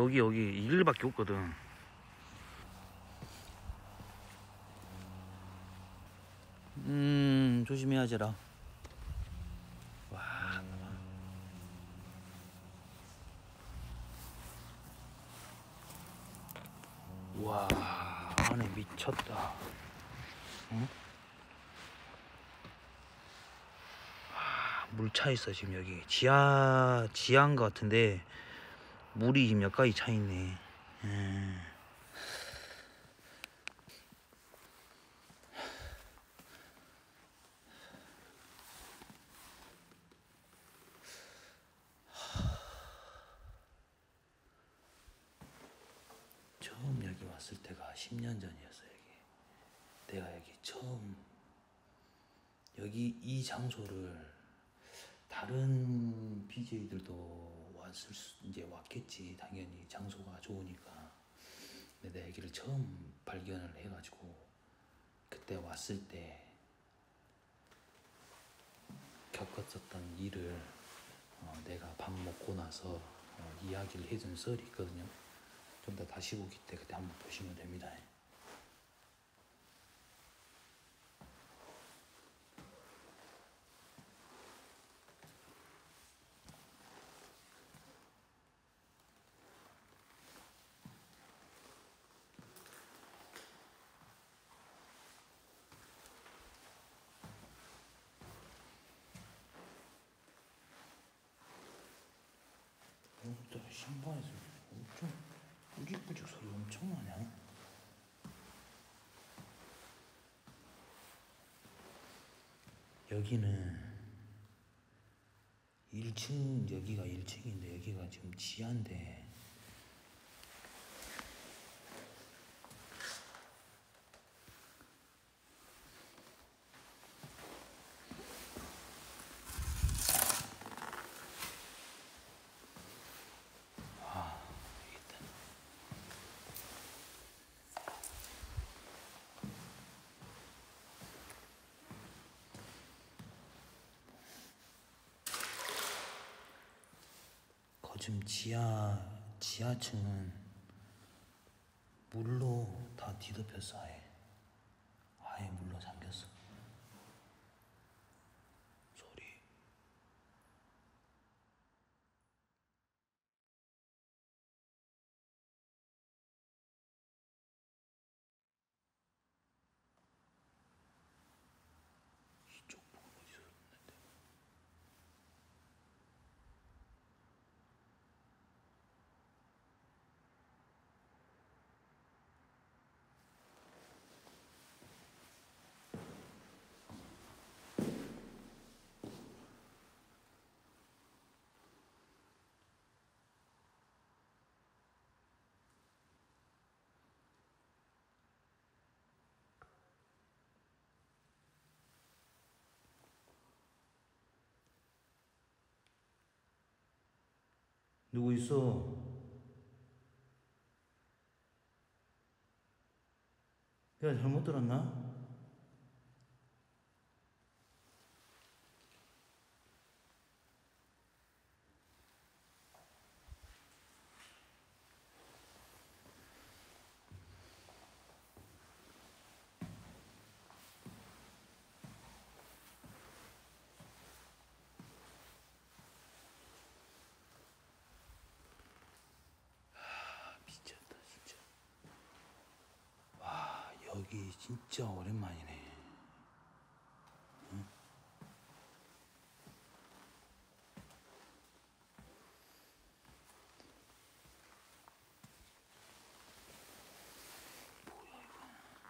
여기 이 길밖에 없거든. 조심해야지라. 와, 안에 미쳤다. 응? 물 차 있어 지금. 여기 지하인 것 같은데 물이 지금 여기까지 차 있네. 처음 여기 왔을 때가 10년 전이었어. 내가 여기 처음, 여기 이 장소를 다른 BJ들도 이제 왔겠지 당연히, 장소가 좋으니까. 근데 내가 여기를 처음 발견을 해가지고 그때 왔을 때 겪었었던 일을 내가 밥 먹고 나서 이야기를 해준 썰이 있거든요. 좀 더 다시 보기 때 그때 한번 보시면 됩니다. 또 신발에서 엄청 꾸직꾸직 소리 엄청 나냐? 여기는 1층, 여기가 1층인데 여기가 지금 지하인데, 거즘 지하층은 물로 다 뒤덮였어. 아예 물로 잠겼어. 소리. 이쪽 보고 어디서 났는데? 누구 있어? 내가 잘못 들었나? 미쳤다 진짜. 와, 여기 진짜 오랜만이네. 응? 뭐야 이거?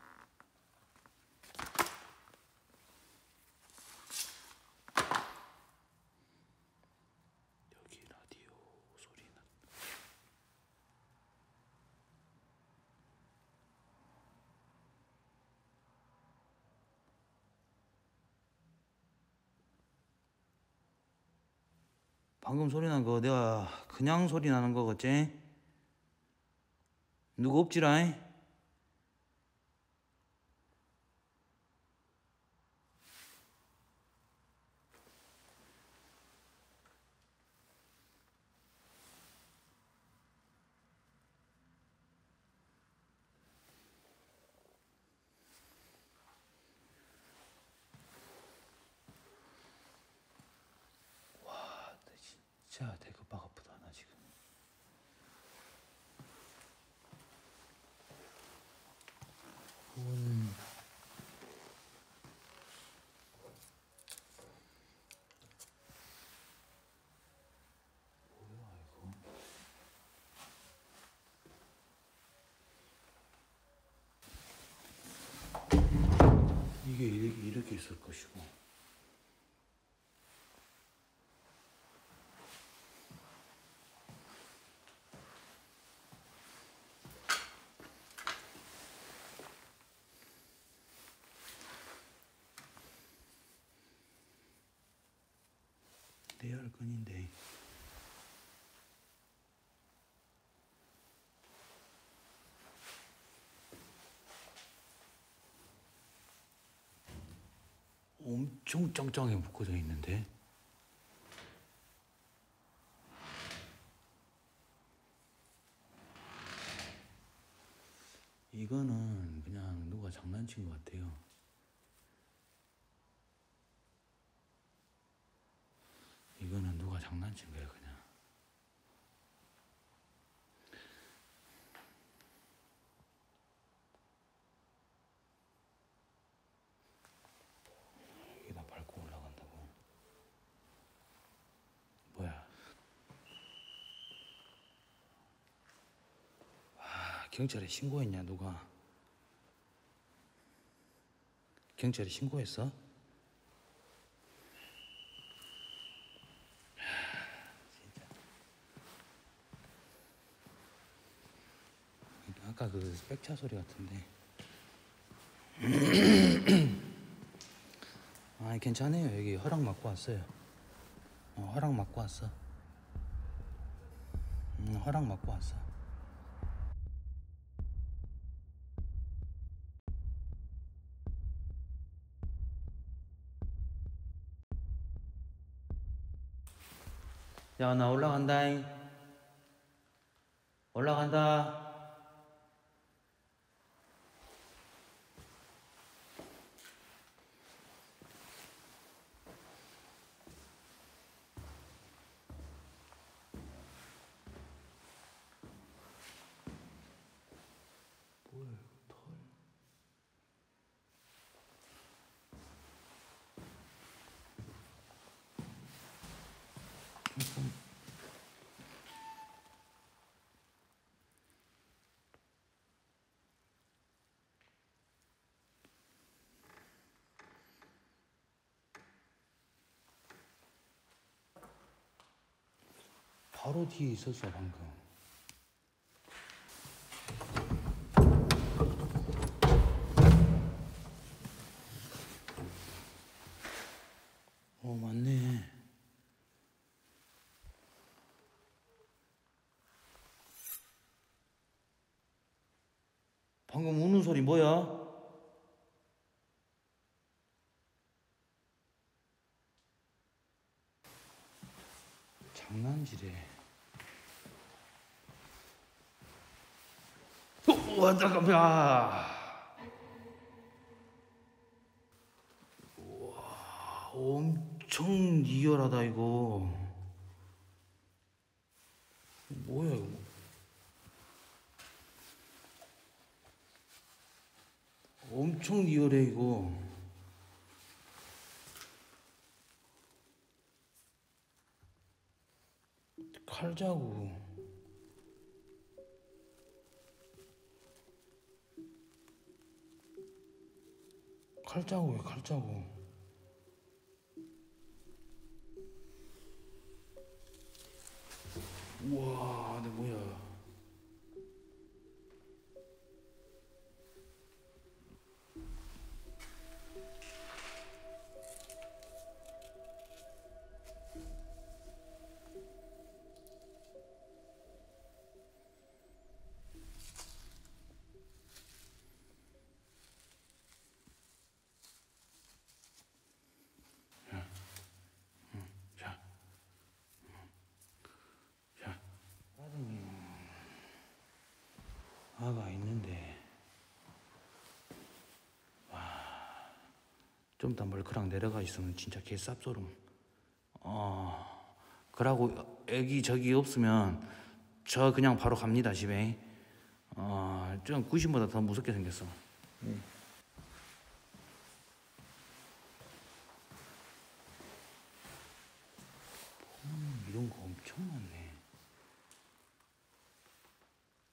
여기 라디오 소리 나. 방금 소리 난 거 내가 그냥 소리 나는 거겠지? 누구 없지라? 이게 이렇게 있을 것이고. 내 혈근인데. 엄청 짱짱하게 묶어져 있는데. 이거는 그냥 누가 장난친 것 같아요. 이거는 누가 장난친 거예요, 그냥. 여기다 밟고 올라간다고. 뭐야? 아, 경찰에 신고했냐, 누가? 경찰에 신고했어? 진짜. 아까 그 백차 소리 같은데. 아, 괜찮아요. 여기 허락 받고 왔어요. 허락 받고 왔어. 허락 받고 왔어. 야, 나 올라간다잉. 올라간다. 뭐야, 이거 털. 바로 뒤에 있었어, 방금. 맞네. 방금 우는 소리 뭐야? 장난질해. 와, 잠깐만. 와, 엄청 리얼하다, 이거. 뭐야, 이거. 엄청 리얼해, 이거. 칼자국. 칼자국이야, 칼자국. 우와, 근데 뭐야. 자, 자. 사장님, 아가 있는데. 좀 이따 멀크랑 내려가 있으면 진짜 개 쌉소름. 그러고 애기 저기 없으면 저 그냥 바로 갑니다, 집에. 좀 구신보다 더 무섭게 생겼어. 이런 거 엄청 많네.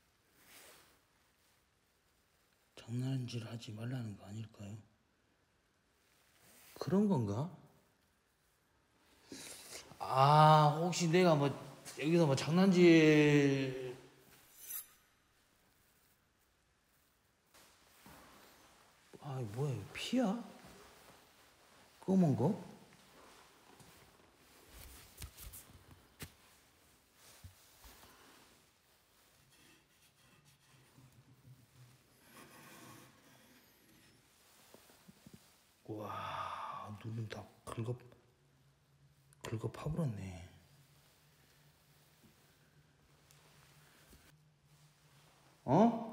장난질 하지 말라는 거 아닐까요? 그런 건가? 아, 혹시 내가 뭐 여기서 뭐 장난질 아, 뭐야 이거 피야? 검은 거? 와, 눈을 다 긁어 파버렸네. 어?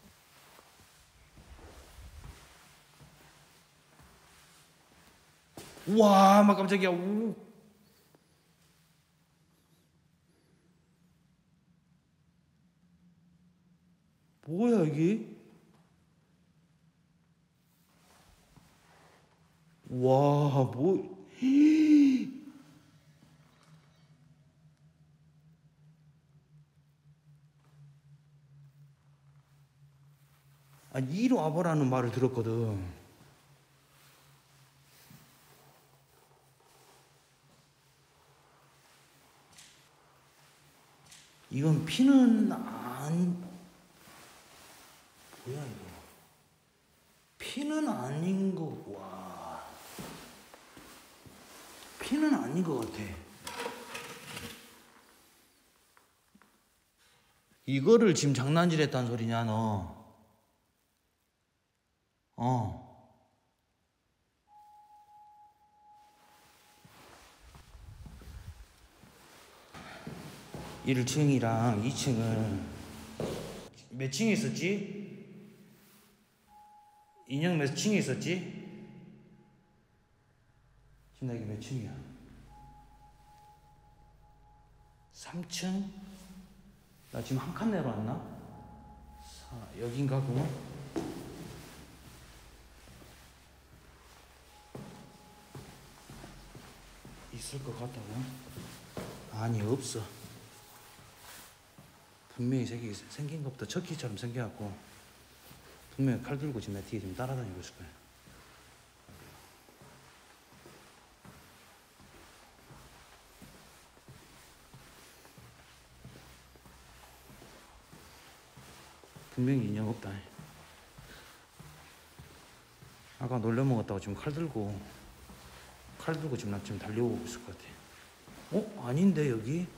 우와, 막 깜짝이야. 우. 뭐야 이게? 와, 뭐? 아니, 이리 와보라는 말을 들었거든. 이건 피는 뭐야 이거? 피는 아닌 거, 와. 피는 아닌 것 같아. 이거를 지금 장난질 했다는 소리냐, 너? 어. 1층이랑 2층은 몇 층에 있었지? 인형 몇 층에 있었지? 지금 나 이게 몇 층이야? 3층? 나 지금 한 칸 내려왔나? 여긴가 그러면? 있을 것 같다고? 아니, 없어. 분명히 생긴 것부터 척키처럼 생겨갖고 분명히 칼 들고 지금 내 뒤에 지금 따라다니고 있을 거야. 분명히 인형 없다. 아까 놀려먹었다고 지금 칼 들고 지금 나 지금 달려오고 있을 것 같아. 어? 아닌데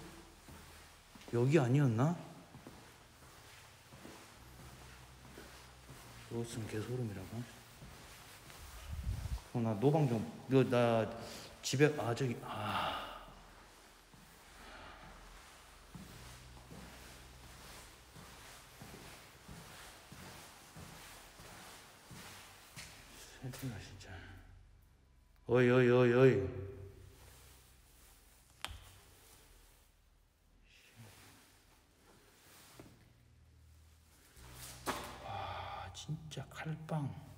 여기 아니었나? 그것은 개소름이라고? 나 노방 좀, 나 집에, 저기, 새끼가 진짜. 어이. 와, 진짜 칼빵.